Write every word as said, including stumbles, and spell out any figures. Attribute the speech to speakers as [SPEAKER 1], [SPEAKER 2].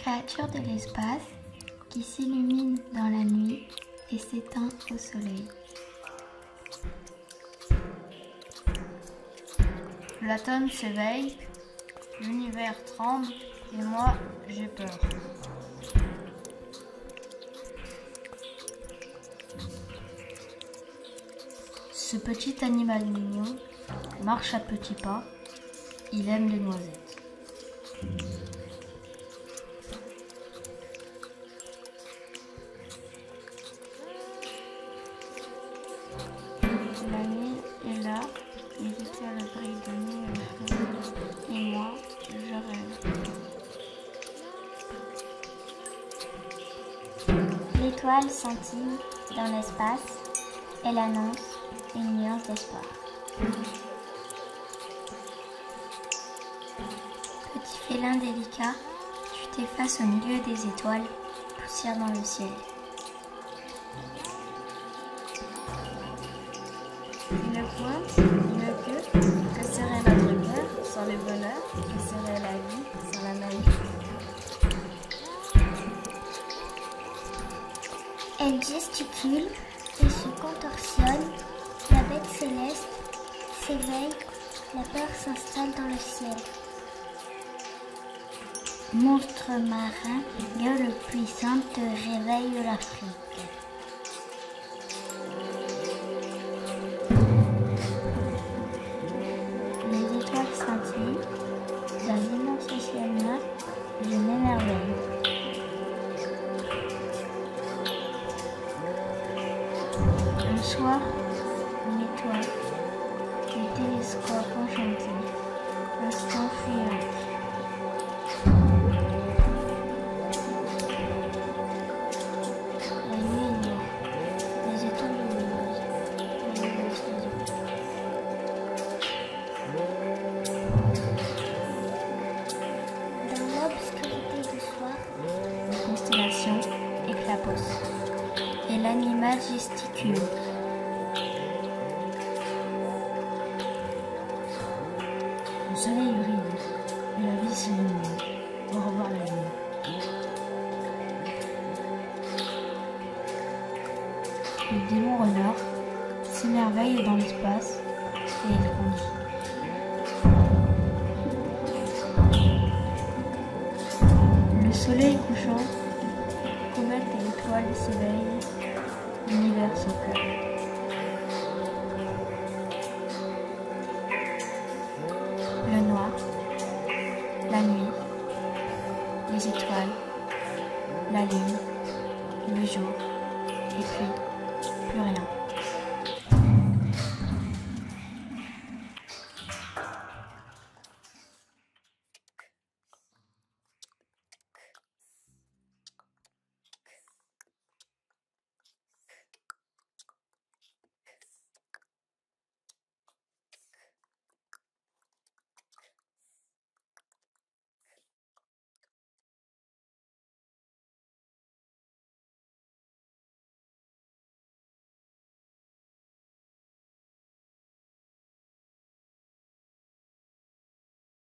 [SPEAKER 1] créature de l'espace qui s'illumine dans la nuit et s'éteint au soleil.
[SPEAKER 2] L'atome s'éveille, l'univers tremble et moi j'ai peur. Ce petit animal mignon marche à petits pas, il aime les noisettes.
[SPEAKER 1] La nuit est là, les étoiles brillent de nuit au fond, et moi, je rêve. L'étoile scintille dans l'espace, elle annonce une nuance d'espoir. Petit félin délicat, tu t'effaces au milieu des étoiles, poussière dans le ciel.
[SPEAKER 2] Une pointe, une queue, que serait notre cœur sans le bonheur, que serait la vie sans la magie.
[SPEAKER 1] Elle gesticule et se contorsionne, la bête céleste s'éveille, la peur s'installe dans le ciel. Monstre marin, gueule puissante réveille l'Afrique. Les étoiles scintillent, dans l'immense ciel noir, je m'émerveille. Un soir, une étoile, le télescope enchanté, l'instant fuyant. La nuit est noire, les étoiles lumineuses, les immenses oiseaux. Dans l'obscurité du soir, la constellation éclabousse et l'animal gesticule.
[SPEAKER 2] Le soleil brille et la vie s'illumine. Au revoir la nuit. Le démon renard s'émerveille dans l'espace et il grandit. Le soleil couchant, comète et étoiles s'éveillent, l'univers se pleure.